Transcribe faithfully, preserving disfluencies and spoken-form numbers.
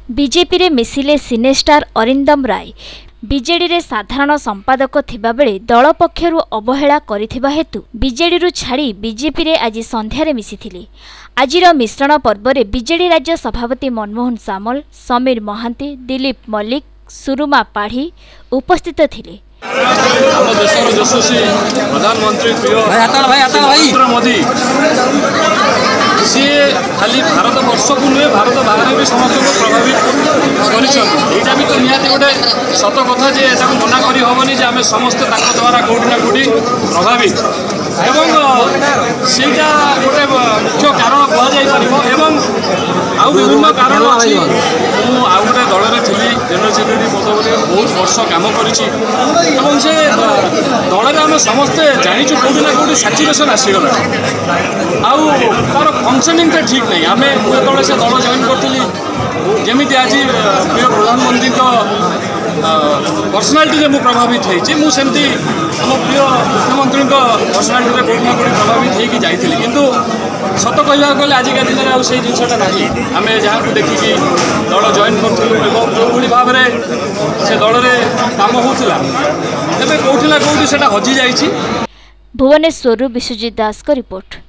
BJP रे मिसिले cine star Arindam Ray BJD रे साधारण संपादक थिबा बेले दल पक्षरु अवहेला करिथिबा हेतु बीजेडी रु छाड़ी बीजेपी रे आज संध्यारे मिसिथिले। आजिर मिश्रण पर्व रे बीजेडी राज्य सभापति मनमोहन सामल, समीर महांती, दिलीप मल्लिक, सुरुमा पाढ़ी उपस्थित थिले। ଆମ ଦେଶର ଯଶସ୍ୱୀ ପ୍ରଧାନମନ୍ତ୍ରୀ ପ୍ରିୟ ନରେନ୍ଦ୍ର ମୋଦି ସିଏ ଖାଲି ଭାରତ ବର୍ଷକୁ ନୁହେଁ ଭାରତ ବାହାରେ ବି ସମସ୍ତଙ୍କୁ ପ୍ରଭାବିତ କରିଛନ୍ତି। ଏଇଟା ବି ତ ନିହାତି ଗୋଟେ ସତ କଥା ଯେ ଏଟାକୁ ମନା କରି ହେବନି ଯେ ଆମେ ସମସ୍ତେ ତାଙ୍କ ଦ୍ୱାରା କେଉଁଠି ନା କେଉଁଠି ପ୍ରଭାବିତ ଏବଂ ସେଇଟା ଗୋଟେ ମୁଖ୍ୟ କାରଣ କୁହାଯାଇପାରିବ ଏବଂ ଆଉ ବିଭିନ୍ନ କାରଣ ଅଛି। ମୁଁ ଆଉ ଗୋଟେ ଦଳରେ ଥିଲି ଜେନେରାଲ ସେକ୍ରେଟାରୀ ପଦରେ ବହୁତ ବର୍ଷ କାମ କରିଛି ଏବଂ ସେ ଦଳରେ ଆମେ ସମସ୍ତେ ଜାଣିଛୁ କେଉଁଠି ନା କେଉଁଠି ସାଚୁରେସନ୍ ଆସିଗଲା ଆଉ ତାର ଫଙ୍କସନିଂଟା ଠିକ୍ ନାହିଁ। ଆମେ ମୁଁ ଯେତେବେଳେ ସେ ଦଳ ଜଏନ୍ କରିଥିଲି ଯେମିତି ଆଜି ପ୍ରିୟ ପ୍ରଧାନମନ୍ତ୍ରୀଙ୍କ पर्सनालिटी मु प्रभावित होती मु सेमती आम प्रिय मुख्यमंत्री पर्सनालिटी कौट ना कौट प्रभावित होगी जाइली किंतु सत कहवा गले आजिका दिन में आई जिनसा ना आम जहाँ को देखिकी दल जॉइन करूँ जो भाव में से दल में कम होता कौटी ना कौटी से हजि जाइए। भुवनेश्वर विश्वजीत दास का रिपोर्ट।